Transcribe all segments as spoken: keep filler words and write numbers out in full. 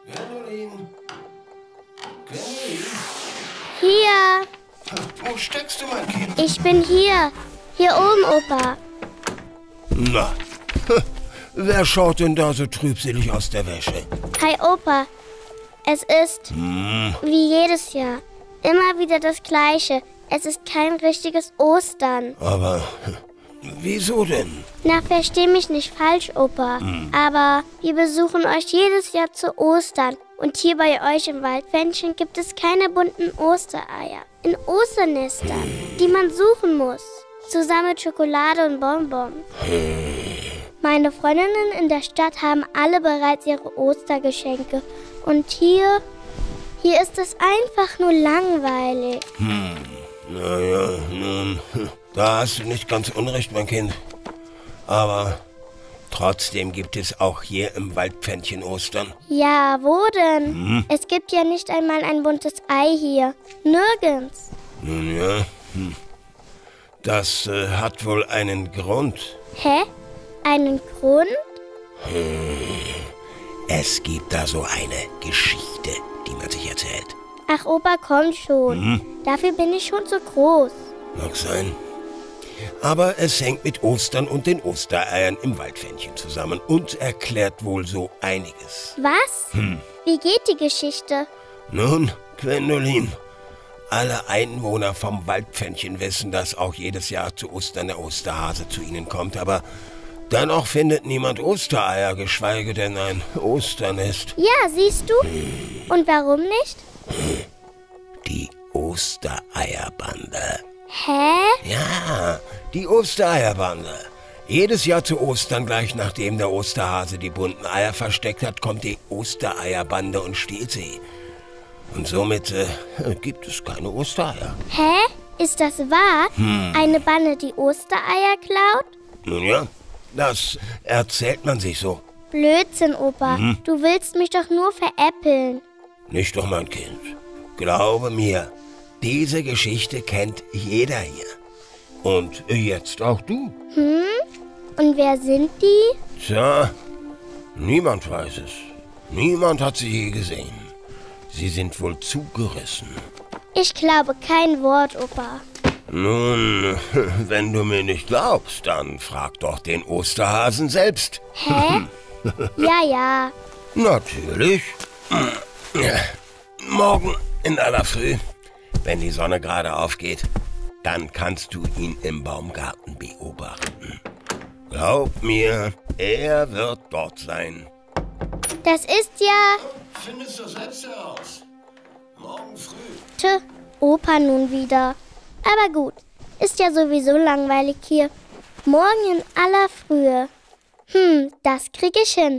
Gwendolin? Gwendolin? Hier. Wo steckst du, mein Kind? Ich bin hier. Hier oben, Opa. Na, wer schaut denn da so trübselig aus der Wäsche? Hi, Opa. Es ist Hm. wie jedes Jahr. Immer wieder das Gleiche. Es ist kein richtiges Ostern. Aber wieso denn? Na, versteh mich nicht falsch, Opa. Aber wir besuchen euch jedes Jahr zu Ostern. Und hier bei euch im Waldpfännchen gibt es keine bunten Ostereier. In Osternestern, die man suchen muss. Zusammen mit Schokolade und Bonbons. Meine Freundinnen in der Stadt haben alle bereits ihre Ostergeschenke. Und hier, hier ist es einfach nur langweilig. Hm, naja, nun, da hast du nicht ganz unrecht, mein Kind. Aber trotzdem gibt es auch hier im Waldpfännchen Ostern. Ja, wo denn? Hm? Es gibt ja nicht einmal ein buntes Ei hier. Nirgends. Nun ja, hm. das äh, hat wohl einen Grund. Hä? Einen Grund? Es gibt da so eine Geschichte, die man sich erzählt. Ach, Opa, komm schon. Hm? Dafür bin ich schon zu groß. Mag sein. Aber es hängt mit Ostern und den Ostereiern im Waldpfännchen zusammen und erklärt wohl so einiges. Was? Hm. Wie geht die Geschichte? Nun, Gwendolin, alle Einwohner vom Waldpfännchen wissen, dass auch jedes Jahr zu Ostern der Osterhase zu ihnen kommt, aber dennoch findet niemand Ostereier, geschweige denn ein Osternest. Ja, siehst du? Und warum nicht? Die Ostereierbande. Hä? Ja, die Ostereierbande. Jedes Jahr zu Ostern, gleich nachdem der Osterhase die bunten Eier versteckt hat, kommt die Ostereierbande und stiehlt sie. Und somit äh, gibt es keine Ostereier. Hä? Ist das wahr? Hm. Eine Bande, die Ostereier klaut? Nun ja, das erzählt man sich so. Blödsinn, Opa. Mhm. Du willst mich doch nur veräppeln. Nicht doch, mein Kind. Glaube mir, diese Geschichte kennt jeder hier. Und jetzt auch du. Hm? Und wer sind die? Tja, niemand weiß es. Niemand hat sie je gesehen. Sie sind wohl zugerissen. Ich glaube kein Wort, Opa. Nun, wenn du mir nicht glaubst, dann frag doch den Osterhasen selbst. Hä? Ja, ja. Natürlich. Morgen in aller Früh, wenn die Sonne gerade aufgeht, dann kannst du ihn im Baumgarten beobachten. Glaub mir, er wird dort sein. Das ist ja... Findest du selbst heraus. Morgen früh. Tö, Opa nun wieder. Aber gut, ist ja sowieso langweilig hier. Morgen in aller Frühe. Hm, das krieg ich hin.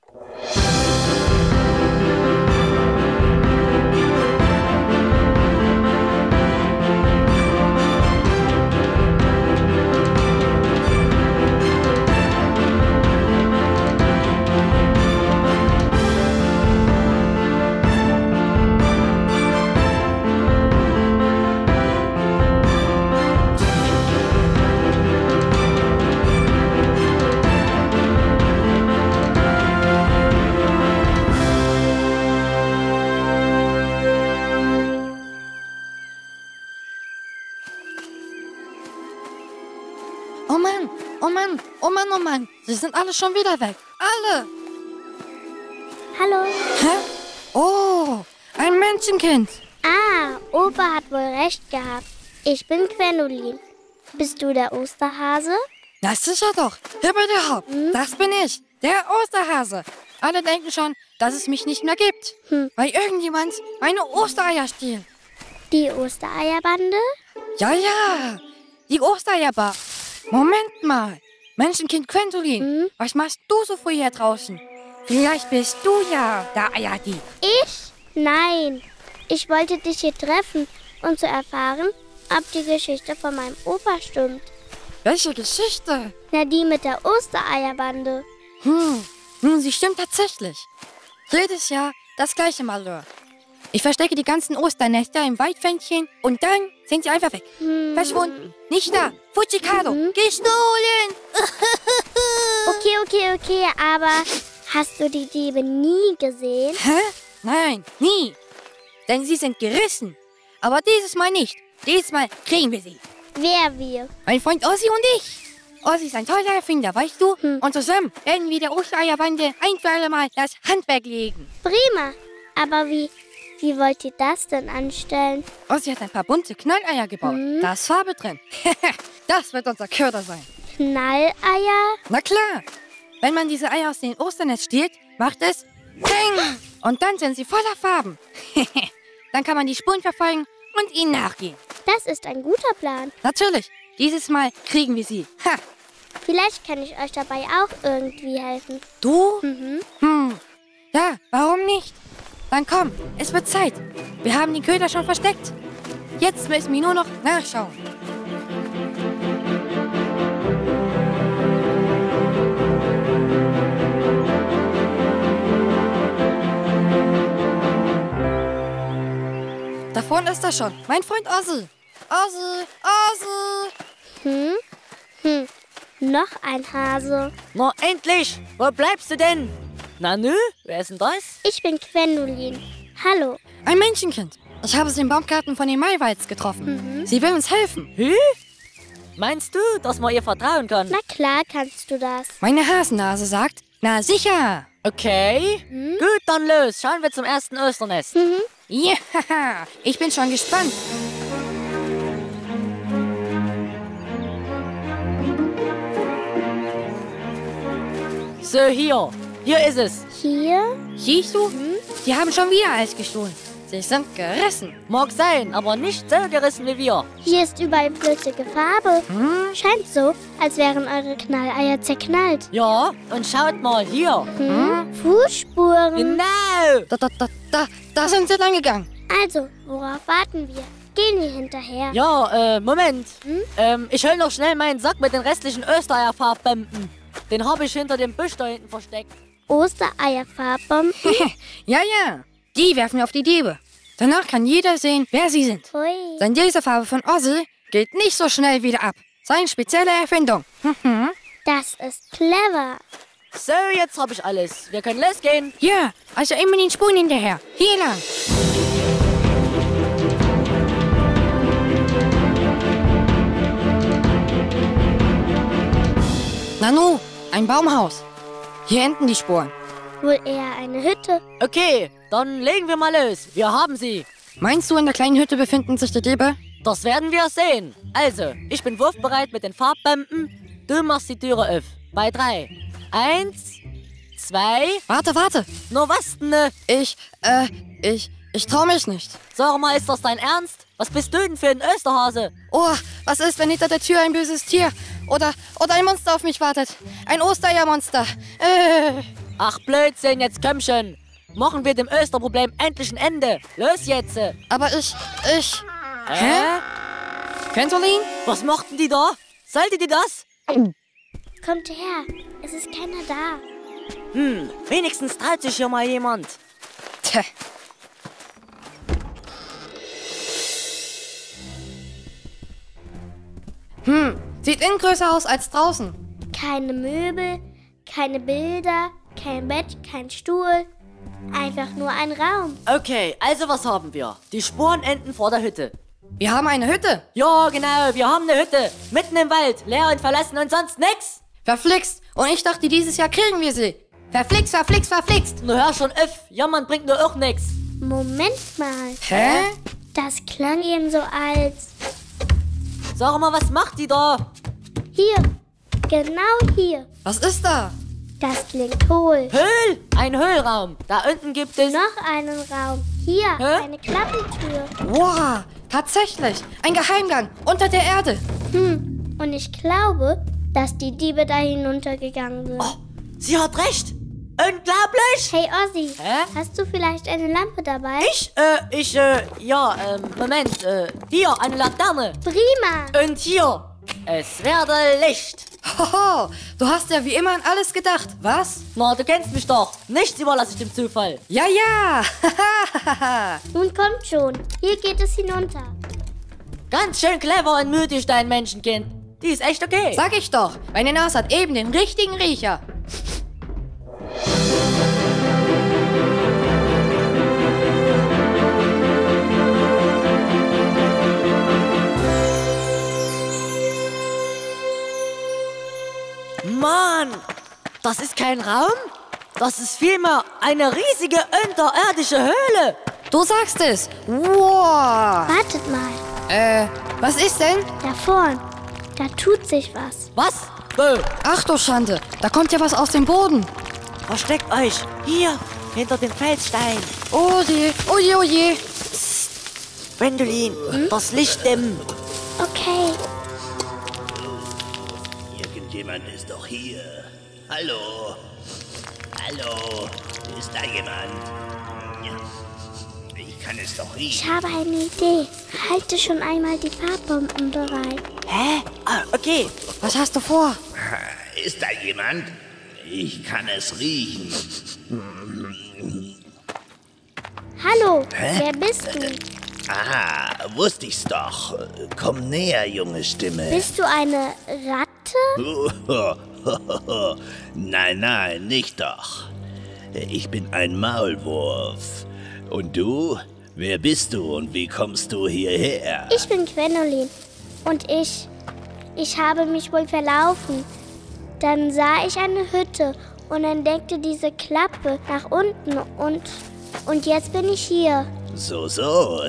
Oh Mann, oh Mann, oh Mann, oh Mann. Sie sind alle schon wieder weg. Alle. Hallo. Hä? Oh, ein Menschenkind. Ah, Opa hat wohl recht gehabt. Ich bin Gwendolin. Bist du der Osterhase? Das ist er doch. Hier bei der Haupt. Hm? Das bin ich, der Osterhase. Alle denken schon, dass es mich nicht mehr gibt, Hm. weil irgendjemand meine Ostereier stiehlt. Die Ostereierbande? Ja, ja, die Ostereierbar. Moment mal. Menschenkind Gwendolin, Hm? was machst du so früh hier draußen? Vielleicht bist du ja der Eierdieb. Ich? Nein. Ich wollte dich hier treffen, um zu erfahren, ob die Geschichte von meinem Opa stimmt. Welche Geschichte? Na, die mit der Ostereierbande. Hm, nun, sie stimmt tatsächlich. Jedes Jahr das gleiche Malheur. Ich verstecke die ganzen Osternester im Waldpfännchen und dann sind sie einfach weg. Hm. Verschwunden. Nicht da. Fujikado. Mhm. Gestohlen. Okay, okay, okay, aber Hast du die Diebe nie gesehen? Hä? Nein, nie. Denn sie sind gerissen. Aber dieses Mal nicht. Dieses Mal kriegen wir sie. Wer wir? Mein Freund Ossi und ich. Ossi ist ein toller Erfinder, weißt du? Hm. Und zusammen werden wir der Ostereierbande ein für alle Mal das Handwerk legen. Prima. Aber wie, wie wollt ihr das denn anstellen? Ossi hat ein paar bunte Knalleier gebaut. Hm. Da ist Farbe drin. Das wird unser Köder sein. Knalleier? Na klar. Wenn man diese Eier aus dem Osternest stiehlt, macht es Peng! Und dann sind sie voller Farben. Dann kann man die Spuren verfolgen und ihnen nachgehen. Das ist ein guter Plan. Natürlich. Dieses Mal kriegen wir sie. Ha! Vielleicht kann ich euch dabei auch irgendwie helfen. Du? Mhm. Hm. Ja, warum nicht? Dann komm, es wird Zeit. Wir haben die Köder schon versteckt. Jetzt müssen wir nur noch nachschauen. Da vorne ist er schon. Mein Freund Ossi. Ossi, Ossi. Hm? Hm. Noch ein Hase. Na endlich! Wo bleibst du denn? Na nö, wer ist denn das? Ich bin Gwendolin. Hallo. Ein Menschenkind. Ich habe sie im Baumgarten von den Maiwalds getroffen. Mhm. Sie will uns helfen. Hä? Meinst du, dass man ihr vertrauen kann? Na klar kannst du das. Meine Hasennase sagt, na sicher. Okay. Hm? Gut, dann los. Schauen wir zum ersten Osternest. Mhm. Ja, ich bin schon gespannt. So, hier. Hier ist es. Hier? Siehst du? Die haben schon wieder Eis gestohlen. Sie sind gerissen. Mag sein, aber nicht so gerissen wie wir. Hier ist überall flüssige Farbe. Hm? Scheint so, als wären eure Knalleier zerknallt. Ja, und schaut mal hier. Hm? Fußspuren. Genau. Da, da, da, da, da sind sie lang gegangen. Also, worauf warten wir? Gehen wir hinterher. Ja, äh, Moment. Hm? Ähm, ich hol noch schnell meinen Sack mit den restlichen Ostereierfarbbomben. Den habe ich hinter dem Busch da hinten versteckt. Ostereierfarbbomben. Ja, ja. Die werfen wir auf die Diebe. Danach kann jeder sehen, wer sie sind. Hui. Denn diese Farbe von Ossi geht nicht so schnell wieder ab. Seine spezielle Erfindung. Mhm. Das ist clever. So, jetzt habe ich alles. Wir können losgehen. Ja, also immer den Spuren hinterher. Hier lang. Nanu, ein Baumhaus. Hier enden die Spuren. Wohl eher eine Hütte. Okay, dann legen wir mal los. Wir haben sie. Meinst du, in der kleinen Hütte befinden sich die Diebe? Das werden wir sehen. Also, ich bin wurfbereit mit den Farbbomben. Du machst die Türe auf. Bei drei. Eins, zwei. Warte, warte. Nur was denn? Ich, äh, ich, ich trau mich nicht. Sag mal, ist das dein Ernst? Was bist du denn für ein Österhase? Oh, was ist, wenn hinter der Tür ein böses Tier oder, oder ein Monster auf mich wartet? Ein Ostereiermonster. Äh. Ach Blödsinn, jetzt komm schon. Machen wir dem Österproblem endlich ein Ende. Los jetzt. Aber ich, ich... Hä? Gwendolin? Was machten die da? Solltet ihr das? Kommt her. Es ist keiner da. Hm, wenigstens traut sich hier mal jemand. Tja. Hm, sieht innen größer aus als draußen. Keine Möbel, keine Bilder, kein Bett, kein Stuhl. Einfach nur ein Raum. Okay, also was haben wir? Die Spuren enden vor der Hütte. Wir haben eine Hütte. Ja, genau, wir haben eine Hütte. Mitten im Wald, leer und verlassen und sonst nix. Verflixt. Und ich dachte, dieses Jahr kriegen wir sie. Verflixt, verflixt, verflixt. Nur hör schon auf, jammern bringt nur auch nix. Moment mal. Hä? Das klang eben so als... Sag mal, was macht die da? Hier. Genau hier. Was ist da? Das klingt hohl. Höhl? Ein Höhlraum. Da unten gibt es... Noch einen Raum. Hier. Hä? Eine Klappentür. Wow, tatsächlich. Ein Geheimgang unter der Erde. Hm. Und ich glaube, dass die Diebe da hinuntergegangen sind. Oh, sie hat recht. Unglaublich. Hey Ossi, Hä? hast du vielleicht eine Lampe dabei? Ich, äh, ich, äh, ja, ähm, Moment, äh, hier, eine Laterne. Prima. Und hier, es werde Licht. Hoho, du hast ja wie immer an alles gedacht, was? Na, du kennst mich doch. Nichts überlasse ich dem Zufall. Ja, ja. Nun kommt schon. Hier geht es hinunter. Ganz schön clever und mutig, dein Menschenkind. Die ist echt okay. Sag ich doch, meine Nase hat eben den richtigen Riecher. kein Raum. Das ist vielmehr eine riesige unterirdische Höhle. Du sagst es. Wow. Wartet mal, Äh, was ist denn? da vorn. Da tut sich was. Was? Wo? Ach du Schande, da kommt ja was aus dem Boden. Versteckt euch. Hier, hinter dem Felsstein. Oh je, oh je, oh je. Gwendolin, das Licht dimmen. Okay, Irgendjemand ist doch hier. Hallo? Hallo? Ist da jemand? Ich kann es doch ich riechen. habe eine Idee. Halte schon einmal die Farbbomben bereit. Hä? Ah, okay. Was hast du vor? Ist da jemand? Ich kann es riechen. Hallo, wer bist du? Ah, wusste ich's doch. Komm näher, junge Stimme. Bist du eine Ratte? Nein, nein, nicht doch. Ich bin ein Maulwurf. Und du? Wer bist du und wie kommst du hierher? Ich bin Gwendolin und ich, ich habe mich wohl verlaufen. Dann sah ich eine Hütte und entdeckte diese Klappe nach unten und, und jetzt bin ich hier. So, so.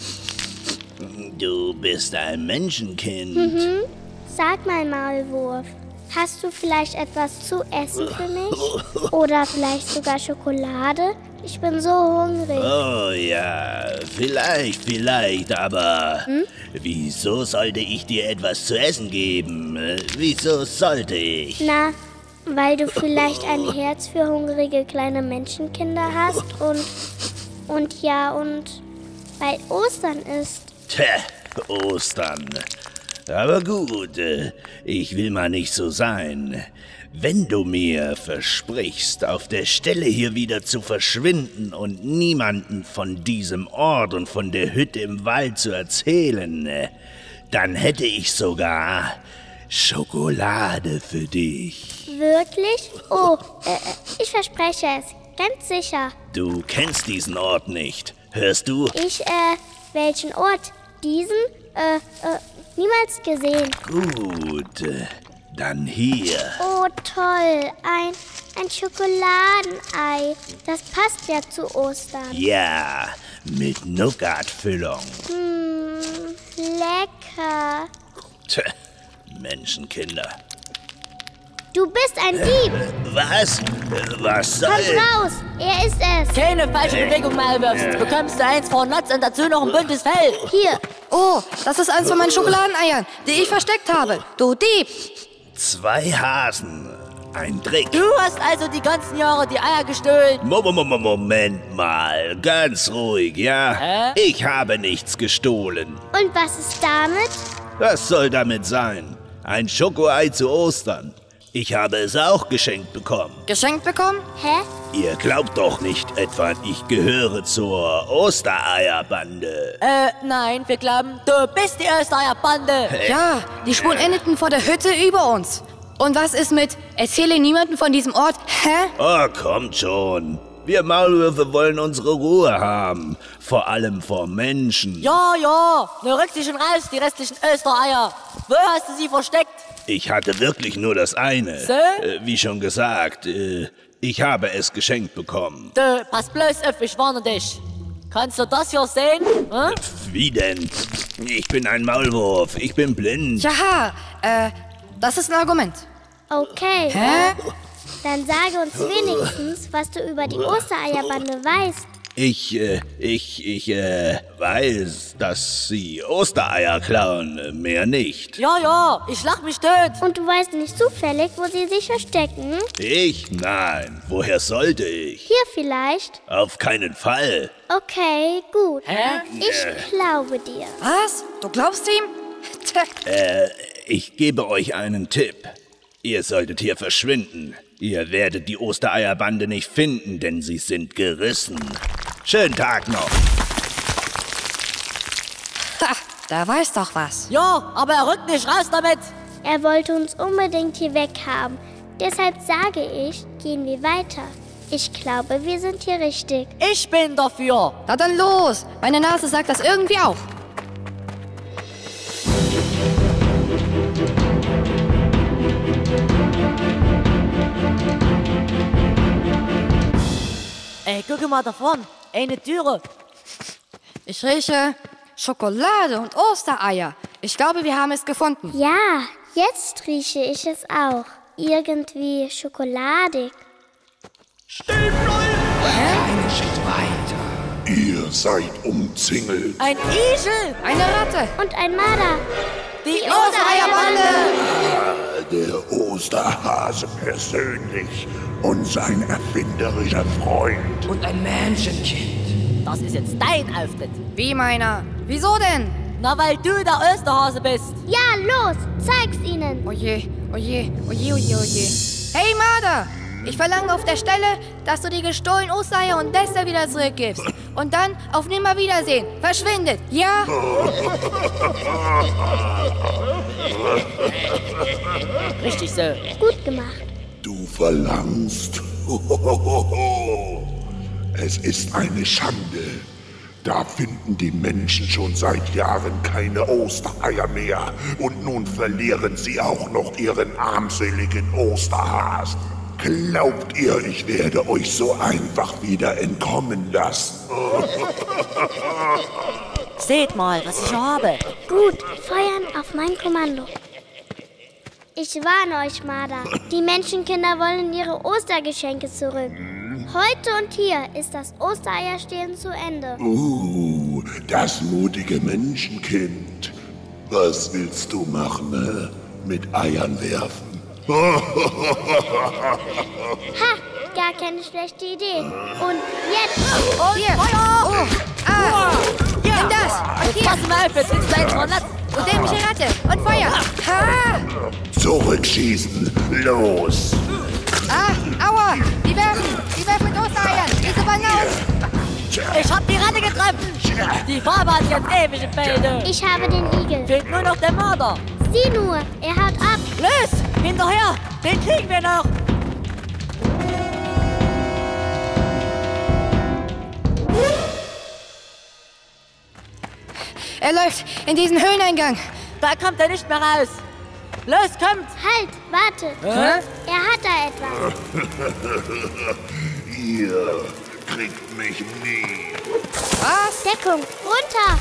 Du bist ein Menschenkind. Mhm. Sag mal, Maulwurf, hast du vielleicht etwas zu essen für mich? Oder vielleicht sogar Schokolade? Ich bin so hungrig. Oh ja, vielleicht, vielleicht, aber wieso sollte ich dir etwas zu essen geben? Wieso sollte ich? Na, weil du vielleicht ein Herz für hungrige kleine Menschenkinder hast und, und ja, und weil Ostern ist. Tja, Ostern. Aber gut, äh, ich will mal nicht so sein. Wenn du mir versprichst, auf der Stelle hier wieder zu verschwinden und niemanden von diesem Ort und von der Hütte im Wald zu erzählen, äh, dann hätte ich sogar Schokolade für dich. Wirklich? Oh, äh, ich verspreche es. Ganz sicher. Du kennst diesen Ort nicht, hörst du? Ich, äh, welchen Ort? Diesen? Äh, äh, niemals gesehen. Gut, äh, dann hier. Oh, toll. Ein, ein Schokoladenei. Das passt ja zu Ostern. Ja, mit Nougat-Füllung. Hm, lecker. Tja, Menschenkinder. Du bist ein Dieb. Was? Was soll... Komm raus. Er ist es. Keine falsche Bewegung mehr wirfst. Bekommst du eins von Nuts und dazu noch ein buntes Fell. Hier. Oh, das ist eins von meinen Schokoladeneiern, die ich versteckt habe. Du Dieb. Zwei Hasen. Ein Trick. Du hast also die ganzen Jahre die Eier gestohlen. Mo- mo- mo- Moment mal. Ganz ruhig, ja? Hä? Ich habe nichts gestohlen. Und was ist damit? Was soll damit sein? Ein Schokoei zu Ostern. Ich habe es auch geschenkt bekommen. Geschenkt bekommen? Hä? Ihr glaubt doch nicht etwa, ich gehöre zur Ostereierbande. Äh, nein, wir glauben, du bist die Österreicher-Bande. Ja, die Spuren endeten vor der Hütte über uns. Und was ist mit, erzähle niemanden von diesem Ort? Hä? Oh, kommt schon. Wir Maulwürfe wollen unsere Ruhe haben. Vor allem vor Menschen. Ja, ja, nur rück dich schon raus, die restlichen Östereier. Wo hast du sie versteckt? Ich hatte wirklich nur das eine. So? Äh, wie schon gesagt, äh, ich habe es geschenkt bekommen. Du, pass bloß auf, ich warne dich. Kannst du das hier sehen? Hm? Wie denn? Ich bin ein Maulwurf. Ich bin blind. Ja, äh, das ist ein Argument. Okay. Hä? Dann sage uns wenigstens, was du über die Ostereierbande weißt. Ich, äh, ich, ich, äh, weiß, dass sie Ostereier klauen. äh, Mehr nicht. Ja, ja, ich lach mich tot. Und du weißt nicht zufällig, wo sie sich verstecken? Ich? Nein. Woher sollte ich? Hier vielleicht? Auf keinen Fall. Okay, gut. Hä? Ich glaube dir. Was? Du glaubst ihm? Tja, Äh, ich gebe euch einen Tipp. Ihr solltet hier verschwinden. Ihr werdet die Ostereierbande nicht finden, denn sie sind gerissen. Schönen Tag noch. ha, da weiß doch was. Ja, aber er rückt nicht raus damit. Er wollte uns unbedingt hier weghaben. Deshalb sage ich, gehen wir weiter. Ich glaube, wir sind hier richtig. Ich bin dafür. Na dann los. Meine Nase sagt das irgendwie auch. Ey, guck mal da vorne. Eine Türe. Ich rieche Schokolade und Ostereier. Ich glaube, wir haben es gefunden. Ja, jetzt rieche ich es auch. Irgendwie schokoladig. Stehen bleiben! Einen Schritt weiter. Ihr seid umzingelt. Ein Igel. Eine Ratte. Und ein Marder. Die Ostereierbande. Der Osterhase persönlich und sein erfinderischer Freund. Und ein Menschenkind. Das ist jetzt dein Auftritt. Wie meiner? Wieso denn? Na, weil du der Osterhase bist. Ja, los, zeig's ihnen. Oje, oje, oje, oje, oje. Hey, Marder! Ich verlange auf der Stelle, dass du die gestohlenen Ostereier und Nester wieder zurückgibst. Und dann auf Nimmerwiedersehen. Verschwindet, ja? Richtig so. Gut gemacht. Du verlangst. Es ist eine Schande. Da finden die Menschen schon seit Jahren keine Ostereier mehr. Und nun verlieren sie auch noch ihren armseligen Osterhasen. Glaubt ihr, ich werde euch so einfach wieder entkommen lassen? Seht mal, was ich habe. Gut, feuern auf mein Kommando. Ich warne euch, Marder. Die Menschenkinder wollen ihre Ostergeschenke zurück. Heute und hier ist das Ostereierstehlen zu Ende. Uh, das mutige Menschenkind. Was willst du machen, äh? Mit Eiern werfen? Ha, gar keine schlechte Idee. Und jetzt. Und Hier. Feuer! Oh, ah, Ja. nimm das. Und Jetzt hier. passen wir auf, jetzt sitzt da eins von Netz. Und dämliche Ratte. Und Feuer. Ha! Zurückschießen! Los! Ah, aua. Die werfen. Die werfen mit Ostereiern. Diese Balance. Ich hab die Ratte getroffen. Die Farbe hat jetzt ewige Fäde. Ich habe den Igel. Fehlt nur noch der Mörder. Sieh nur, er haut ab. Los, hinterher. Den kriegen wir noch. Er läuft in diesen Höhleneingang. Da kommt er nicht mehr raus. Los, kommt. Halt, warte. Hä? Er hat da etwas. Ihr kriegt mich nie. Was? Deckung, runter.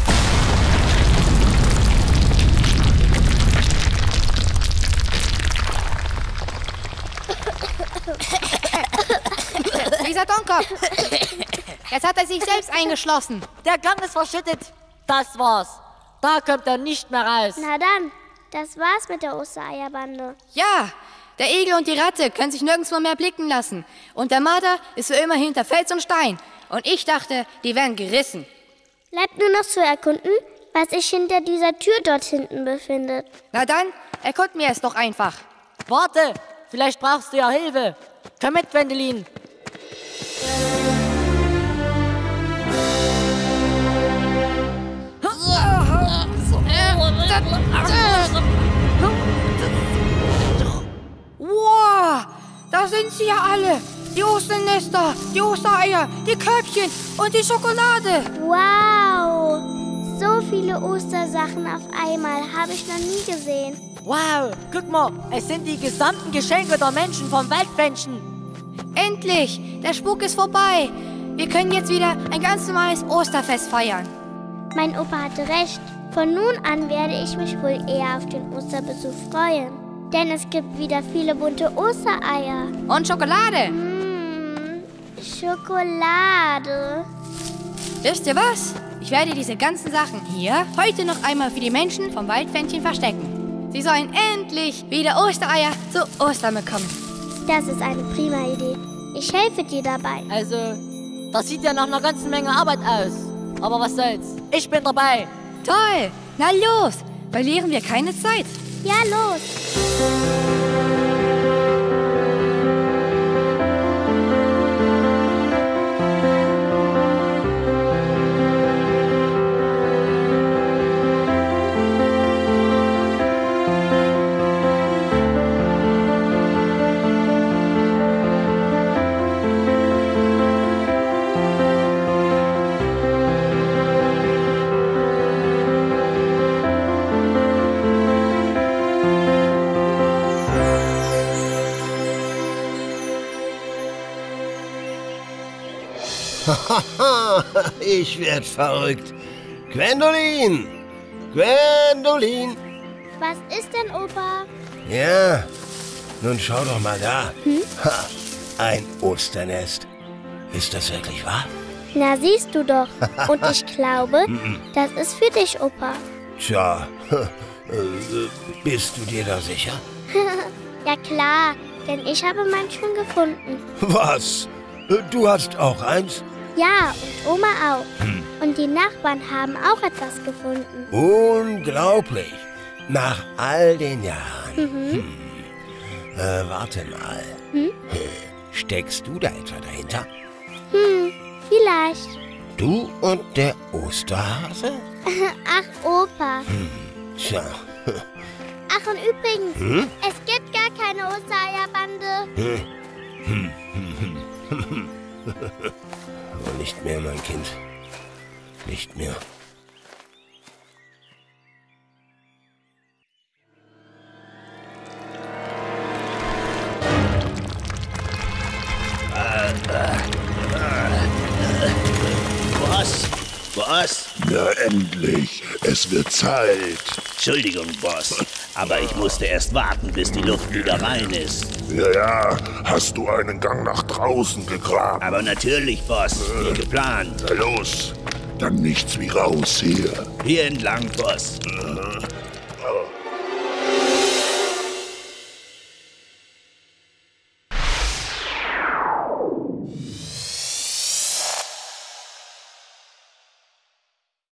Dieser Dummkopf. Jetzt hat er sich selbst eingeschlossen. Der Gang ist verschüttet. Das war's. Da kommt er nicht mehr raus. Na dann, das war's mit der Ostereierbande. Ja, der Igel und die Ratte können sich nirgendwo mehr blicken lassen. Und der Marder ist für immer hinter Fels und Stein. Und ich dachte, die wären gerissen. Bleibt nur noch zu erkunden, was sich hinter dieser Tür dort hinten befindet. Na dann, erkund mir es doch einfach. Warte, vielleicht brauchst du ja Hilfe. Komm mit, Wendelin. Wow, da sind sie ja alle. Die Osternester, die Ostereier, die Körbchen und die Schokolade. Wow, so viele Ostersachen auf einmal habe ich noch nie gesehen. Wow, guck mal, es sind die gesamten Geschenke der Menschen vom Waldfenchen. Endlich, der Spuk ist vorbei. Wir können jetzt wieder ein ganz normales Osterfest feiern. Mein Opa hatte recht. Von nun an werde ich mich wohl eher auf den Osterbesuch freuen. Denn es gibt wieder viele bunte Ostereier. Und Schokolade. Mmh, Schokolade. Wisst ihr was? Ich werde diese ganzen Sachen hier heute noch einmal für die Menschen vom Waldfenchen verstecken. Sie sollen endlich wieder Ostereier zu Ostern bekommen. Das ist eine prima Idee. Ich helfe dir dabei. Also, das sieht ja nach einer ganzen Menge Arbeit aus. Aber was soll's? Ich bin dabei. Toll! Na los! Verlieren wir keine Zeit. Ja, los. Ich werd verrückt. Gwendolin! Gwendolin! Was ist denn, Opa? Ja, nun schau doch mal da. Hm? Ha, ein Osternest. Ist das wirklich wahr? Na, siehst du doch. Und ich glaube, das ist für dich, Opa. Tja, äh, bist du dir da sicher? Ja klar, denn ich habe meinen schon gefunden. Was? Du hast auch eins? Ja, und Oma auch. Und die Nachbarn haben auch etwas gefunden. Unglaublich. Nach all den Jahren. Mhm. Hm. Äh, warte mal. Hm? Steckst du da etwa dahinter? Hm, vielleicht. Du und der Osterhase? Ach, Opa. Hm. Tja. Ach, und übrigens, Hm? es gibt gar keine Ostereierbande. Hm. Hm. Hm. Hm. Aber nicht mehr, mein Kind. Nicht mehr. Boss, Boss. Na endlich, es wird Zeit. Entschuldigung, Boss, aber ich musste erst warten, bis die Luft wieder rein ist. Ja, ja, hast du einen Gang nach draußen gegraben? Aber natürlich, Boss, wie geplant. Na los, dann nichts wie raus hier. Hier entlang, Boss. Oh.